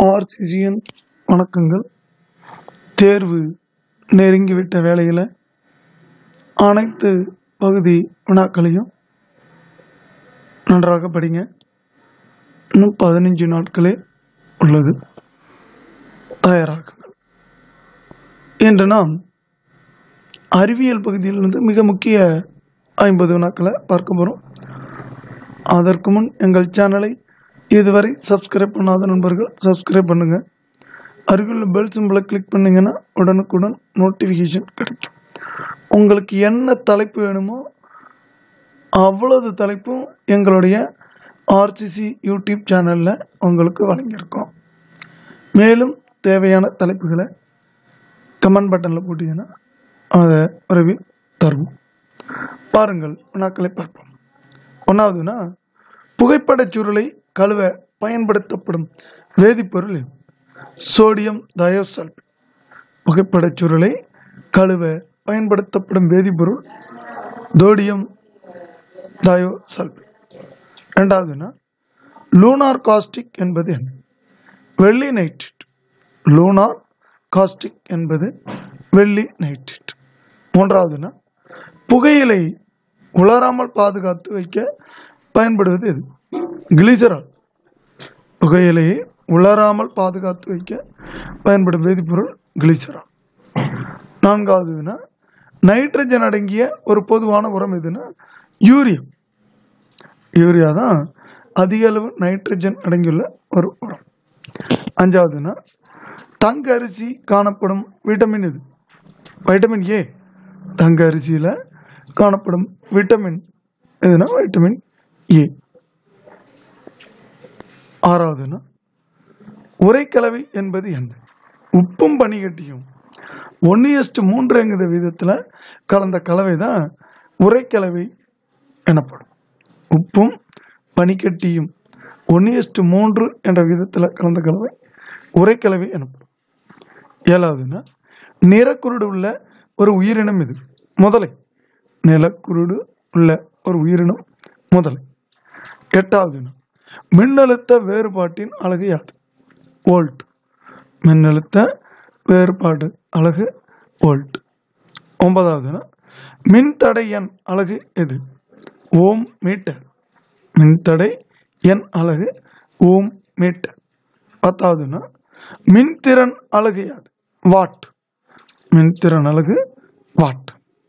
ஆர்சிசியின் வணக்கங்கள். தேர்வு நெருங்கிவிட்ட வேளையில் அனைத்து பகுதி வினாக்களையும் நன்றாக படிங்க. இன்னும் 15 நாட்களே உள்ளது, தயாராகுங்கள். இன்று நாம் அறிவியல் பகுதியிலிருந்து மிக முக்கிய 50 வினாக்களை பார்க்க போகிறோம். அதற்கு முன் எங்கள் சேனலை இதுவரை சப்ஸ்கிரைப் பண்ணாத நண்பர்கள் சப்ஸ்கிரைப் பண்ணுங்கள். அருகில் பெல் சிம்பிளை கிளிக் பண்ணிங்கன்னா உடனுக்குடன் நோட்டிஃபிகேஷன் கிடைக்கும். உங்களுக்கு என்ன தலைப்பு வேணுமோ அவ்வளவு தலைப்பும் எங்களுடைய ஆர்சிசி யூடியூப் சேனலில் உங்களுக்கு வழங்கியிருக்கோம். மேலும் தேவையான தலைப்புகளை கமெண்ட் பட்டனில் போட்டிங்கன்னா அதை விரைவில் தருவோம். பாருங்கள், வினாக்களை பார்ப்போம். ஒன்றாவதுனா, புகைப்படச் சுருளை கழுவ பயன்படுத்தப்படும் வேதிப்பொருள் எது? Sodium thiosulphate. புகைப்படச் சுருளை கழுவ பயன்படுத்தப்படும் வேதிப்பொருள் சோடியம் தயோசல்பேட். ரெண்டாவதுனா, லூனார் காஸ்டிக் என்பது என்ன? வெள்ளி நைட்ரேட். லூனார் காஸ்டிக் என்பது வெள்ளி நைட்ரேட். மூன்றாவதுனா, புகையிலை உலராமல் பாதுகாத்து வைக்க பயன்படுவது எது? கிளிசரால். புகையிலையை உலராமல் பாதுகாத்து வைக்க பயன்படும் வேதிப்பொருள் கிளிசரால். நான்காவதுனா, நைட்ரஜன் அடங்கிய ஒரு பொதுவான உரம் எதுனா யூரியா. யூரியா தான் அதிக அளவு நைட்ரஜன் அடங்கியுள்ள ஒரு உரம். அஞ்சாவதுனா, தங்க அரிசி காணப்படும் விட்டமின் எது? Vitamin A. தங்க அரிசியில் காணப்படும் விட்டமின் எதுனா வைட்டமின் ஏ. ஆறாவதுனா, உரைக்கலவை என்பது என்ன? உப்பும் பனிக்கட்டியும் 1:3 வீதத்தில் கலந்த கலவை தான் உரைக்கலவை எனப்படும். உப்பும் பனிக்கட்டியும் 1:3 என்ற விதத்தில் கலந்த கலவை உரைக்கலவை எனப்படும். ஏழாவதுனா, நிறக்குருடு உள்ள ஒரு உயிரினம் எது? முதலை. நிலக்குருடு உள்ள ஒரு உயிரினம் முதலை. எட்டாவதுனா, மின்னழுத்த வேறுபாட்டின் அலகு யாது? வோல்ட். மின்னழுத்த வேறுபாடு அலகு வோல்ட். ஒன்பதாவதுனா, மின்தடை எண் அலகு எது? Ohm metre. மின்தடை எண் அலகு ஓம் மீட்டர். பத்தாவதுனா, மின்திறன் அலகு யாது? வாட். மின்திறன் அலகு வாட்.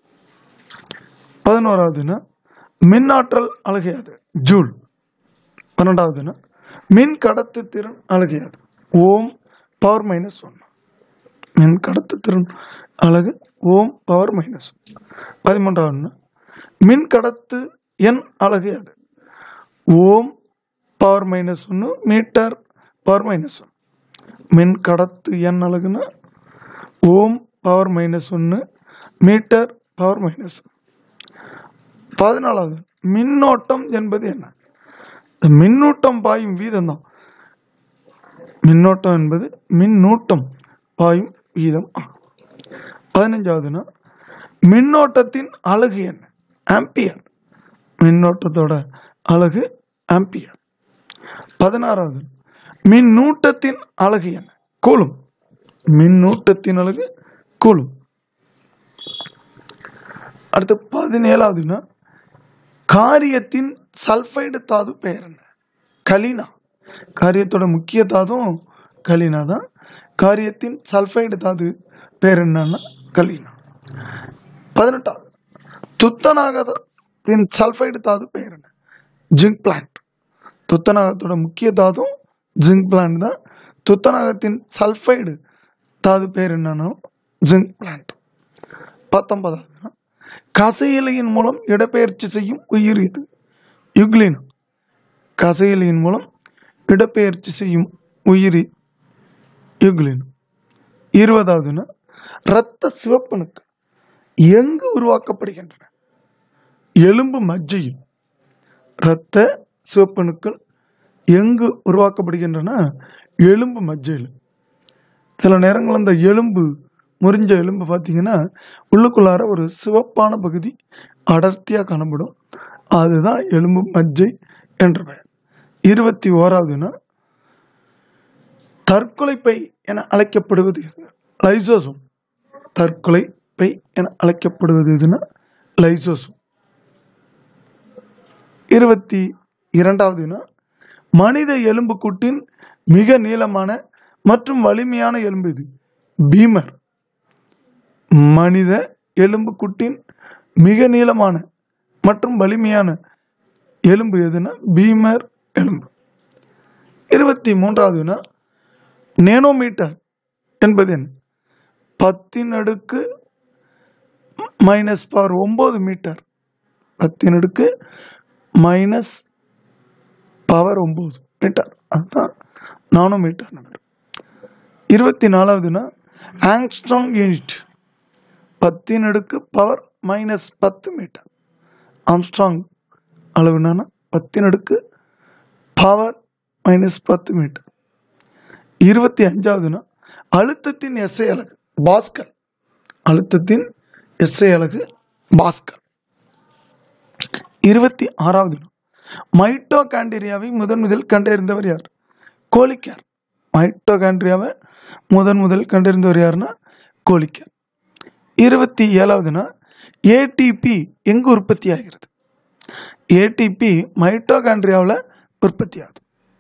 11வதுனா, மின்னாற்றல் அலகு யாது? ஜூல். 12வதுனா, மின் கடத்து திறன் அலகு யாது? Ohm power -1. மின் கடத்து திறன் அலகு ஓம் பவர் -1. 13வதுனா, மின் கடத்து எண் அலகு யாது? Ohm power -1 metre power -1. மின் கடத்து எண் அலகுனா ஓம் பவர் -1 மீட்டர் பவர் -1. 14வது, மின்னோட்டம் என்பது என்ன? மின்னூட்டம் பாயும் வீதம் தான். மின்னோட்டம் என்பது மின்னூட்டம் பாயும் வீதம் ஆகும். 15வதுனா, மின்னோட்டத்தின் அலகு என்ன? ஆம்பியர். மின்னோட்டத்தோட அலகு ஆம்பியர். 16வது, மின்னூட்டத்தின் அலகு என்ன? கூலும். மின்னூட்டத்தின் அலகு கூலும். அடுத்து 17வதுனா, காரியத்தின் சல்பைடு தாது பெயர் என்ன? கலினா. காரியத்தோட முக்கிய தாதும் கலினா தான். காரியத்தின் சல்பைடு தாது பெயர் என்னன்னா கலினா. 18வது, துத்தநாகத்தின் சல்பைடு தாது பெயர் என்ன? Zinc plant. துத்தநாகத்தோட முக்கிய தாதும் ஜிங்க் பிளான்ட் தான். துத்தநாகத்தின் சல்பைடு தாது பெயர் என்னன்னா ஜிங்க் பிளான்ட். 19வது, கசையிலையின் மூலம் இடப்பெயர்ச்சி செய்யும் உயிர் இது? யுக்ளினா. கசையிலையின் மூலம் இடப்பெயர்ச்சி செய்யும் உயிரி யுக்ளினா. 20வதுனா, இரத்த சிவப்பணுக்கள் எங்கு உருவாக்கப்படுகின்றன? எலும்பு மஜ்ஜையில். இரத்த சிவப்பணுக்கள் எங்கு உருவாக்கப்படுகின்றன? எலும்பு மஜ்ஜையில். சில நேரங்கள் அந்த எலும்பு முறிஞ்ச எலும்பு பார்த்தீங்கன்னா உள்ளுக்குள்ளார ஒரு சிவப்பான பகுதி அடர்த்தியாக காணப்படும். அதுதான் எலும்பு மஜ்ஜை என்ற பெயர். 21வதுனா, தற்கொலை பை என அழைக்கப்படுவது லைசோசோம். தற்கொலை பை என அழைக்கப்படுவது எதுனா லைசோசோம். 22வது மனித எலும்பு கூட்டின் மிக நீளமான மற்றும் வலிமையான எலும்பு இது பீமர். மனித எலும்பு கூட்டின் மிக நீளமான மற்றும் வலிமையான எலும்பு எதுனா பீமர் எலும்பு. 23வது நேனோமீட்டர் என்பது என்ன? 10⁻⁹ மீட்டர். 10⁻⁹ மீட்டர், அதுதான் நானோமீட்டர். 24வது ஆங்ஸ்ட்ராங் யூனிட். 10⁻⁻10 மீட்டர். ஆம்ஸ்ட்ராங் அளவு 10⁻⁻10 மீட்டர். 25வது அழுத்தத்தின் எஸ்ஐ அலகு பாஸ்கல். அழுத்தத்தின் எஸ்ஐ அலகு பாஸ்கல். 26வது மைட்டோகாண்ட்ரியாவை முதல் கண்டறிந்தவர் யார்? கோலிக்கர். மைட்டோகாண்ட்ரியாவை முதல் கண்டறிந்தவர் யாருன்னா கோலிக்கர். 27வது ஏடிபி எங்கு உற்பத்தி ஆகிறது? ஏடிபி மைட்டோகாண்ட்ரியாவில் உற்பத்தி ஆகுது.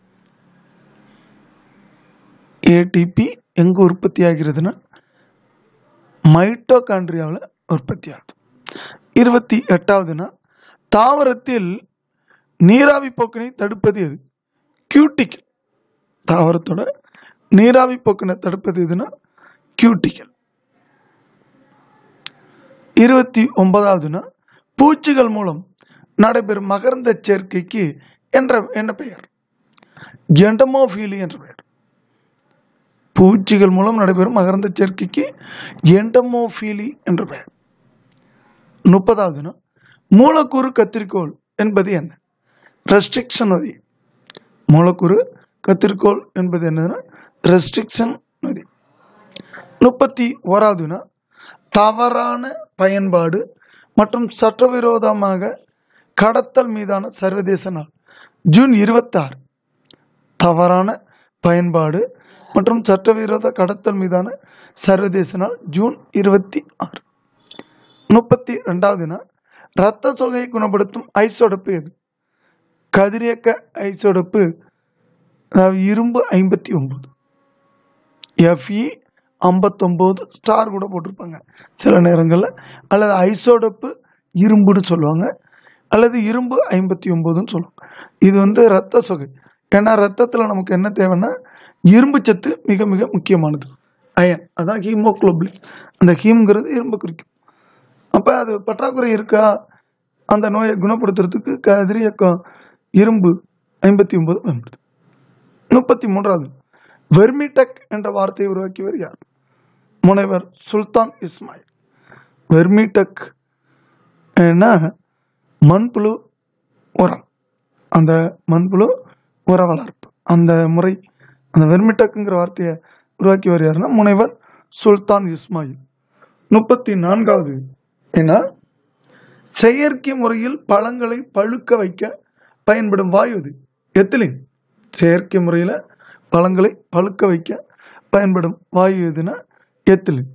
ஏடிபி எங்கு உற்பத்தி ஆகிறதுனா மைட்டோகாண்ட்ரியாவில் உற்பத்தி ஆகுது. 28வது தாவரத்தில் நீராவி போக்கினை தடுப்பது எது? கியூட்டிக்கல். தாவரத்தோட நீராவி போக்கினை தடுப்பது எதுனா கியூட்டிக்கல். 29வது பூச்சிகள் மூலம் நடைபெறும் மகரந்த சேர்க்கைக்கு என்ன பெயர்? எண்டமோஃபீலி என்ற பெயர். பூச்சிகள் மூலம் நடைபெறும் மகரந்த சேர்க்கைக்கு எண்டமோஃபீலி என்ற பெயர். 30வது மூலக்கூறு கத்திரிக்கோள் என்பது என்ன? ரெஸ்ட்ரிக்ஷன் நொதி. மூலக்கூறு கத்திரிக்கோள் என்பது என்னன்னா ரெஸ்ட்ரிக்ஷன் நொதி. 31வது தவறான பயன்பாடு மற்றும் சட்டவிரோதமாக கடத்தல் மீதான சர்வதேச நாள் ஜூன் 26. தவறான பயன்பாடு மற்றும் சட்டவிரோத கடத்தல் மீதான சர்வதேச நாள் ஜூன் 26. 32வது இரத்த சோகையை குணப்படுத்தும் ஐசோடப்பு எது? கதிரியக்க ஐசோடப்பு, இரும்பு 59. Fe59 ஸ்டார் கூட போட்டிருப்பாங்க சில நேரங்களில். அல்லது ஐசோடப்பு இரும்புன்னு சொல்லுவாங்க, அல்லது இரும்பு 59ன்னு சொல்லுவாங்க. இது இரத்த சொகை. ஏன்னா ரத்தத்தில் நமக்கு என்ன தேவைன்னா இரும்பு சத்து மிக மிக முக்கியமானது, அயன். அதான் ஹீமோகுளோபின். அந்த ஹீம்ங்கிறது இரும்பு குறிக்கும். அப்போ அது பற்றாக்குறை இருக்கா, அந்த நோயை குணப்படுத்துறதுக்கு கதிரியக்கம் இரும்பு 59 பயன்படுது. 33வது வெர்மிடெக் என்ற வார்த்தையை உருவாக்கியவர் யார்? முனைவர் சுல்தான் இஸ்மாயில். வெர்மிடெக் என்ன? மண்புழு உரம். அந்த மண்புழு உர வளர்ப்பு அந்த முறை, அந்த வெர்மிடெக்குங்கிற வார்த்தையை உருவாக்கியவர் யாருன்னா முனைவர் சுல்தான் இஸ்மாயில். 34வது என்ன? செயற்கை முறையில் பழங்களை பழுக்க வைக்க பயன்படும் வாயு இது எத்திலின். செயற்கை முறையில் பழங்களை பழுக்க வைக்க பயன்படும் வாயு எதுனா எத்திலின்.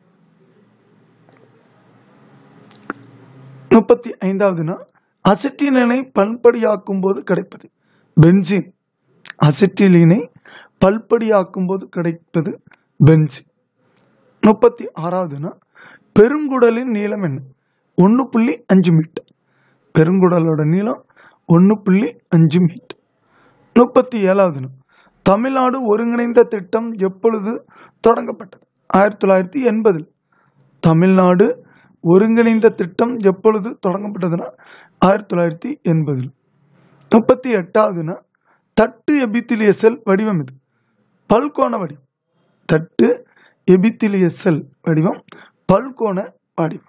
35வது அசிட்டிலீனை பல்படியாக்கும் போது கிடைப்பது பென்சீன். அசிட்டிலீனை பல்படியாக்கும் போது கிடைப்பது பென்சீன். 36வது பெருங்குடலின் நீளம் என்ன? 1.5 மீட்டர். பெருங்குடலோட நீளம் 1.5 மீட்டர். 37வது தமிழ்நாடு ஒருங்கிணைந்த திட்டம் எப்பொழுது தொடங்கப்பட்டது? 1980. தமிழ்நாடு ஒருங்கிணைந்த திட்டம் எப்பொழுது தொடங்கப்பட்டதுன்னா 1980. 38வது தட்டு எபித்திலிய செல் வடிவம் இது பல்கோண வடிவம். தட்டு எபித்திலிய செல் வடிவம் பல்கோண வடிவம்.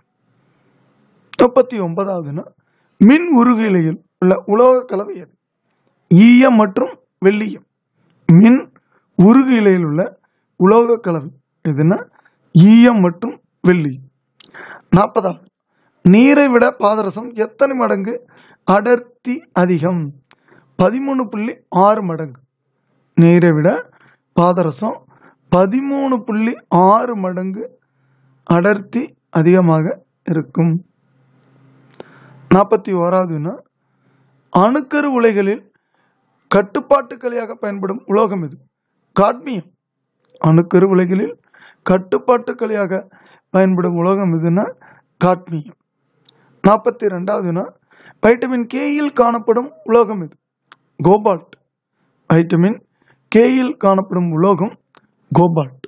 39வது மின் உருகிலையில் உள்ள உலோக கலவை எது? ஈயம் மற்றும் வெள்ளியம். மின் உருகிலையில் உள்ள உலோக கலவை எதுனா ஈயம் மற்றும் வெள்ளியம். 40வது நீரை விட பாதரசம் எத்தனை மடங்கு அடர்த்தி அதிகம்? 13.6 மடங்கு. நீரை விட பாதரசம் 13.6 மடங்கு அடர்த்தி அதிகமாக இருக்கும். 41வது வினா, அணுக்கரு உலைகளில் கட்டுப்பாட்டுக்கலியாக பயன்படும் உலோகம் எது? காட்மியம். அணுக்கரு உலைகளில் கட்டுப்பாட்டுக்கலியாக பயன்படும் உலோகம் எதுன்னா காட்மியம். 42வது வினா, வைட்டமின் கேயில் காணப்படும் உலோகம் எது? கோபால்ட். வைட்டமின் கேயில் காணப்படும் உலோகம் கோபால்ட்.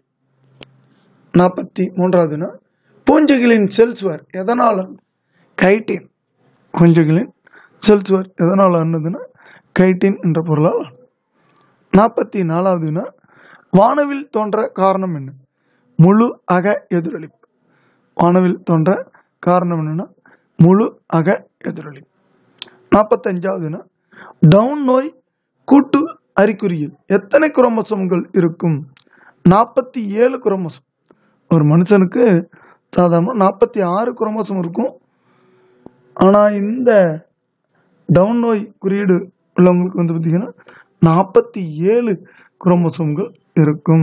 43வது வினா, பூஞ்சைகளின் செல்சுவர் எதனால்? கைட்டின். பூஞ்சைகளின் செல்சுவர் எதனால் ஆனதுன்னா கைட்டின் என்ற பொருளால். 44வது வினா, வானவில் தோன்ற காரணம் என்ன? முழு அக எதிரொலிப்பு. வானவில் தோன்ற காரணம் என்னன்னா முழு அக எதிரொலிப்பு. 45வது வினா, டவுன் நோய் கூட்டு அறிகுறியில் எத்தனை குரோமோசோம்கள் இருக்கும்? 47 குரோமோசோம். ஒரு மனுஷனுக்கு சாதாரண 46 குரோமோசோம் இருக்கும். ஆனால் இந்த டவுன் நோய் குறியீடு உள்ளவங்களுக்கு வந்து பார்த்தீங்கன்னா 47 குரோமோசோம்கள் இருக்கும்.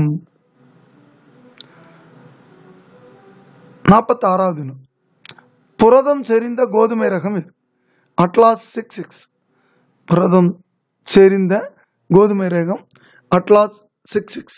46வது வினா, புரதம் செறிந்த கோதுமை ரகம் இது? அட்லாஸ் 66. புரதம் செறிந்த கோதுமை ரகம் அட்லாஸ் 66.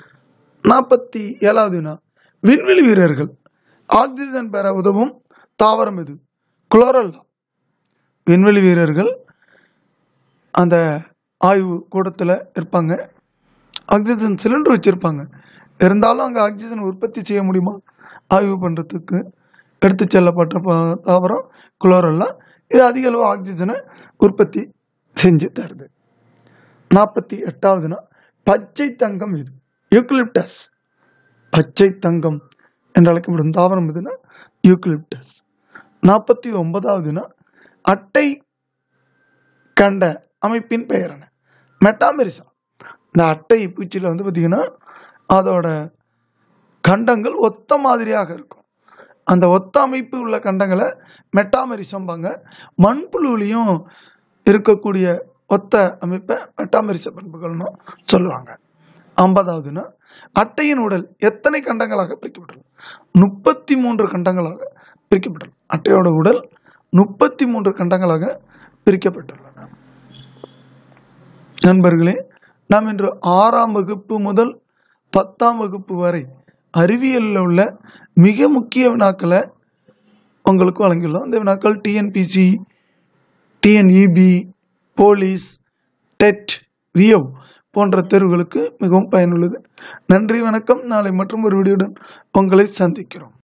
47வது வினா, விண்வெளி வீரர்கள் ஆக்சிஜன் பெற உதவும் தாவரம் எது? குளோரல்லா. விண்வெளி வீரர்கள் அந்த ஆய்வு கூடத்தில் இருப்பாங்க, ஆக்சிஜன் சிலிண்டர் வச்சுருப்பாங்க. இருந்தாலும் அங்கே ஆக்சிஜன் உற்பத்தி செய்ய முடியுமா ஆய்வு பண்ணுறதுக்கு எடுத்து செல்லப்பட்ட தாவரம் குளோரல்லா. இது அதிக அளவு ஆக்சிஜனை உற்பத்தி செஞ்சு தருது. 48வது பச்சை தங்கம் இது? யூக்கலிப்டஸ். பச்சை தங்கம் என்று அழைக்கப்படும் தாவரம் எதுனா யூக்கலிப்டஸ். 49வது அட்டை கண்ட அமைப்பின் பெயர் என்ன? மெட்டாமெரிசம். இந்த அட்டை பூச்சியில் வந்து பார்த்தீங்கன்னா அதோட கண்டங்கள் ஒத்த மாதிரியாக இருக்கும். அந்த ஒத்த அமைப்பு உள்ள கண்டங்களை மெட்டாமெரிசம்பாங்க. மண்புழுவிலையும் இருக்கக்கூடிய ஒத்த அமைப்பை மெட்டாமெரிச பண்புகள்னு சொல்லுவாங்க. 50வது அட்டையின் உடல் எத்தனை கண்டங்களாக பிரிக்கப்பட்டுள்ளது? 33 கண்டங்களாக பிரிக்கப்பட்டுள்ளது. அட்டையோட உடல் 33 கண்டங்களாக பிரிக்கப்பட்டுள்ளன. நண்பர்களே, நாம் இன்று 6ஆம் வகுப்பு முதல் 10ஆம் வகுப்பு வரை அறிவியலில் உள்ள மிக முக்கிய வினாக்களை உங்களுக்கு வழங்கியுள்ளோம். இந்த வினாக்கள் டிஎன்பிசி, டிஎன்இபி, போலீஸ், டெட், வியோ போன்ற தேர்வுகளுக்கு மிகவும் பயனுள்ளது. நன்றி, வணக்கம். நாளை மற்றும் ஒரு வீடியோடன் உங்களை சந்திக்கிறோம்.